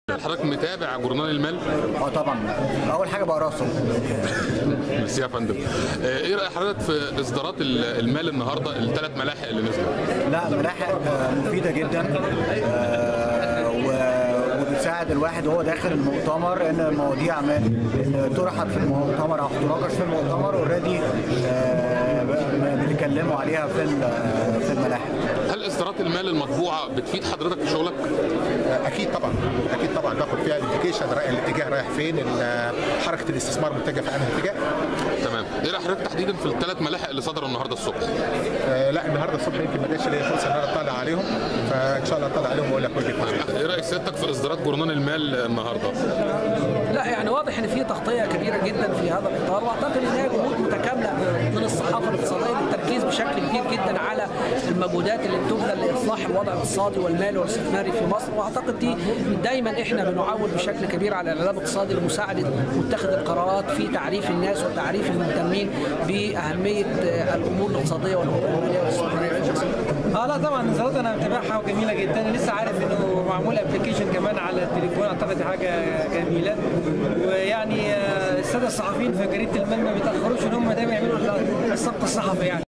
حضرتك متابع جورنال المال؟ طبعا. اول حاجه بقى راسه. ميرسي يا فندم. ايه راي حضرتك في اصدارات المال النهارده، الثلاث ملاحق اللي نزلوا؟ لا، ملاحق مفيده جدا، وبتساعد الواحد وهو داخل المؤتمر ان المواضيع طرحت في المؤتمر او هتناقش في المؤتمر اوريدي بنتكلموا عليها في الملاحق. هل اصدارات المال المطبوعه بتفيد حضرتك في شغلك؟ اكيد طبعا، اكيد طبعا باخد فيها الانديكيشن، الاتجاه رايح فين، حركه الاستثمار متجهه في انهي اتجاه. تمام. ايه راي حضرتك تحديدا في الثلاث ملاحق اللي صدروا النهارده الصبح؟ لا، النهارده الصبح يمكن ما جاتش لي فرصه ان انا اطلع عليهم، فان شاء الله اطلع عليهم واقول لك وجهه نظري. ايه راي سيادتك في اصدارات جورنال المال النهارده؟ لا يعني واضح ان في تغطيه كبيره جدا في هذا الاطار، واعتقد ان هي جهود متكامله من الصحافه الاقتصاديه للتركيز بشكل كبير جدا على المجهودات اللي بتبذل لاصلاح الوضع الاقتصادي والمالي والاستثماري في مصر، واعتقد دي دايما احنا بنعول بشكل كبير على الاعلام الاقتصادي لمساعده متخذ القرارات في تعريف الناس وتعريف المهتمين باهميه الامور الاقتصاديه والامور الماليه والاستثماريه في مصر. لا طبعا نظرات انا متابعها وجميله جدا، انا لسه عارف انه معمول ابلكيشن كمان على التليفون، اعتقد حاجه جميله. ويعني الساده الصحفيين في جريده المال ما بيتاخروش ان هم دايما يعملوا السبق الصحفي يعني.